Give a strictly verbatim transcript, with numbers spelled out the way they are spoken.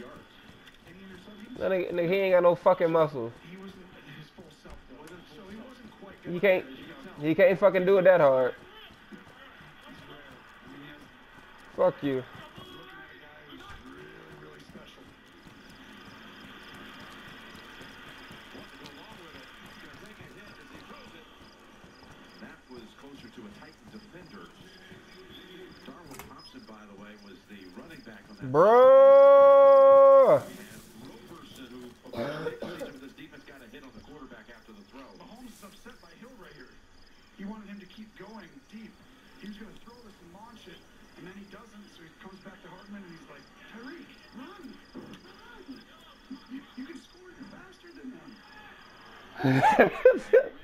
That nigga, nigga, he ain't got no fucking muscles. He can't, he can't fucking do it that hard. Fuck you. Bro. He wanted him to keep going deep. He was going to throw this and launch it, and then he doesn't, so he comes back to Hartman, and he's like, Tyreek, run! Run! You, you can score, you're faster than them.